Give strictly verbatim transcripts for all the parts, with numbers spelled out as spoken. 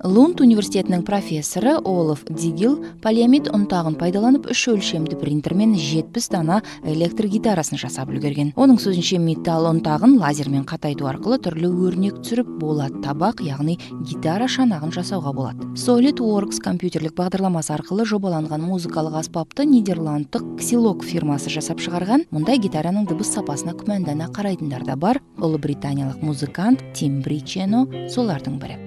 Лунд университетінің профессоры Олаф Дигил полиамид ұнтағын пайдаланып үш өлшемді принтермен жетпіс дана электр гитарасын жасап үлгерген. Оның сөзінше металл ұнтағын лазермен қатайту арқылы түрлі өрнек түсіріп болады табақ, яғни гитара шанағын жасауға болады. SolidWorks компьютерлік бағдарламасы арқылы жобаланған музыкалық аспапты Нидерландтық Xilog фирмасы жасап шығарған. Мұндай гитараның дыбыс сапасына күмәндана қарайтындар да бар. Ұлыбританиялық музыкант Тим Бричено солардың бірі.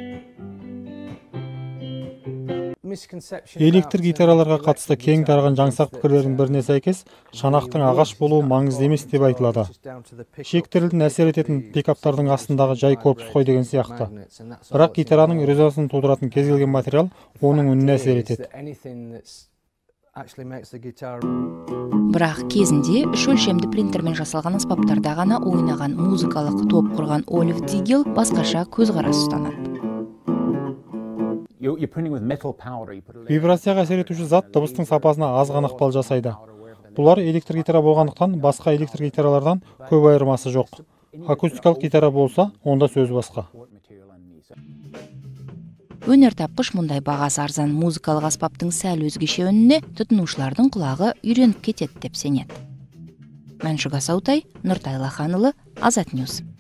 Электр гитараларға қатысты кең тараған жаңсақ пікірлердің біріне сәйкес, шанақтың ағаш болуы маңызды емес деп айтылады. Шектірілдің әсер ететін пикаптардың астындағы жай корпус қой деген сияқты. Бірақ гитараның резонансын тудыратын кез келген материал оның үніне әсер етеді. Бірақ кезінде үш өлшемді принтермен жасалған аспаптарда ғана ойнаған музыкалық топ құрған Олаф Дигил басқаша көзқарас ұстанады. Вибрацияға әсер етуші зат дыбыстың сапасына аз ғана ықпал жасайды. Бұлар электр гитара болғандықтан басқа электр гитаралардан көп айырмасы жоқ. Акустикалық гитара болса, онда сөз басқа. Өнертапқыш мұндай бағасы арзан музыкалық аспаптың сәл өзгеше үніне тұтынушылардың құлағы үйреніп кетеді деп сенеді. Мәншүк Асаутай, Нұртай Лаханұлы, Азат Ньюс.